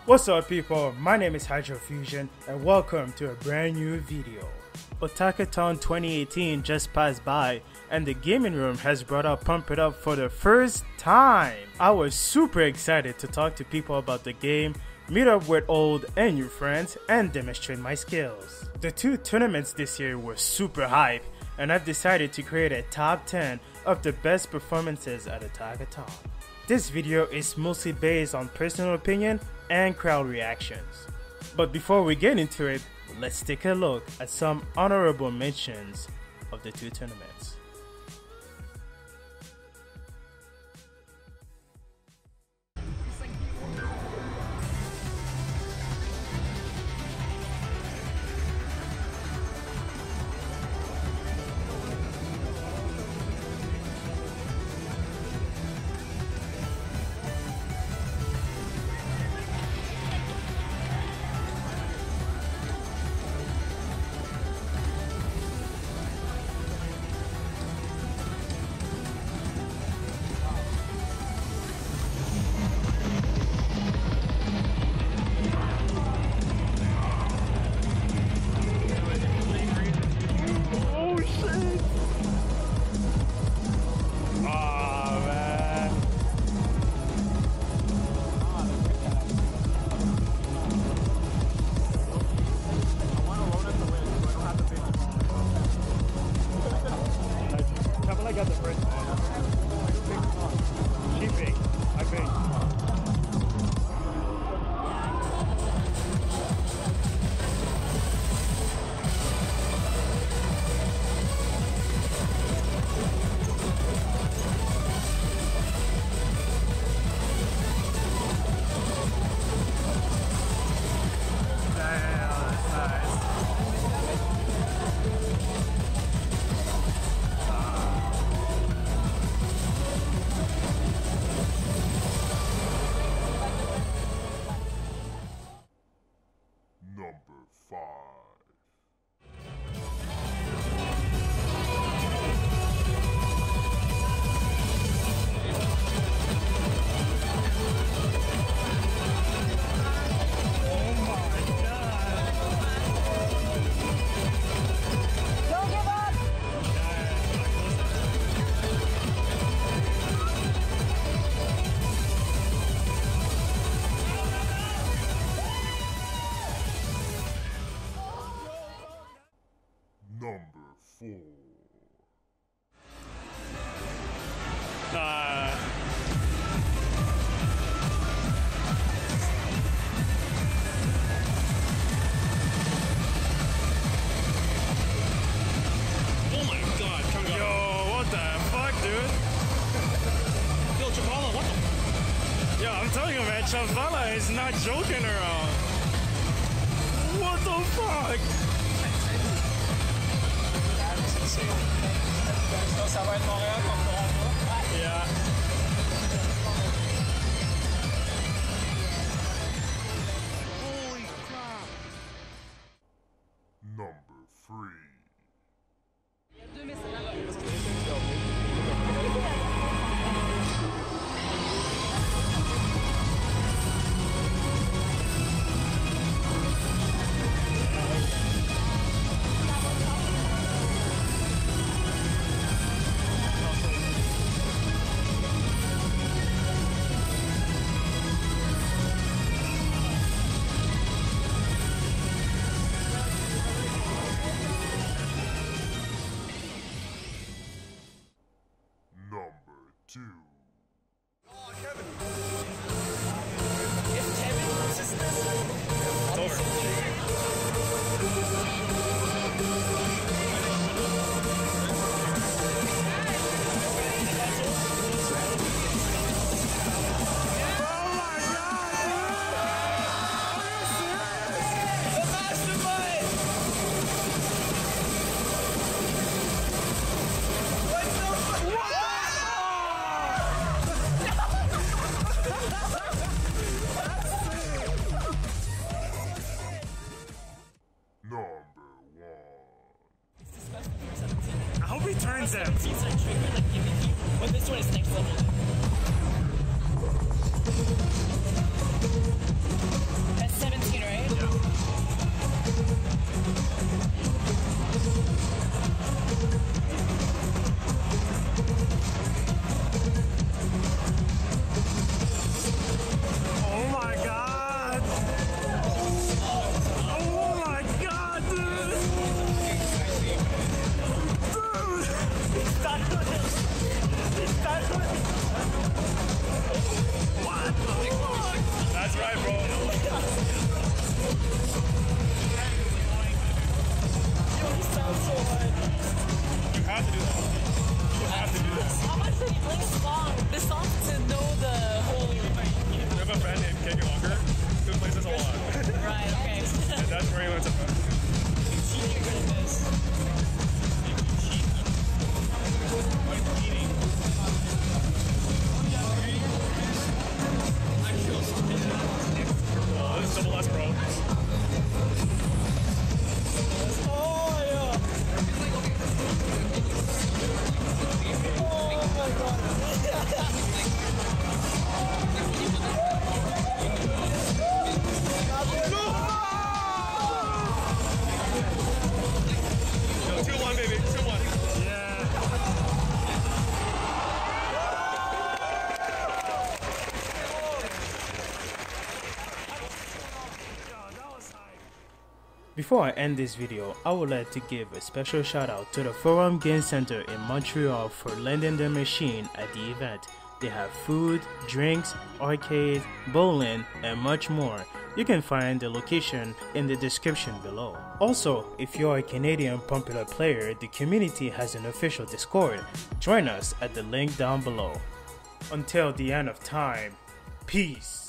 What's up people, my name is Hydrofusion and welcome to a brand new video. Otakuthon 2018 just passed by and the gaming room has brought out Pump It Up for the first time. I was super excited to talk to people about the game, meet up with old and new friends, and demonstrate my skills. The two tournaments this year were super hype and I've decided to create a top 10 of the best performances at Otakuthon. This video is mostly based on personal opinion and crowd reactions. But before we get into it, let's take a look at some honorable mentions of the two tournaments. Chavala is not joking around. What the fuck? Yeah. Holy crap. Number 3. Two. Oh, Kevin. If Kevin loses this, it's over. I hope he turns him. But this one is next level. right, bro. Yo, he sounds so hard. You have to do that. You have to do that. How much did he play this song to know the whole... You have a friend named Kiki Walker who plays this a lot. Right, okay. And that's where he learns it from. You're good at this. Oh, this is double S, bro. Oh, yeah. Oh, my God. Yo, 2-1, baby. 2-1. Yeah. Before I end this video, I would like to give a special shout out to the Forum Gamescentre in Montreal for lending their machine at the event. They have food, drinks, arcade, bowling, and much more. You can find the location in the description below. Also, if you are a Canadian popular player, the community has an official Discord. Join us at the link down below. Until the end of time, peace.